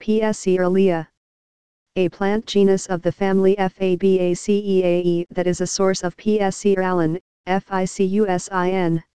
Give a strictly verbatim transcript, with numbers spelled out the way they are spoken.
Psoralea. A plant genus of the family Fabaceae that is a source of Psoralin, ficussin,